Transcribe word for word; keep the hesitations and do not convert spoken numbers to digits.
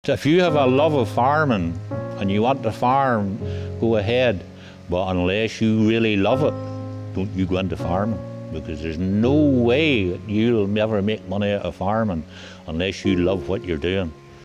If you have a love of farming and you want to farm, go ahead. But unless you really love it, don't you go into farming, because there's no way that you'll ever make money out of farming unless you love what you're doing.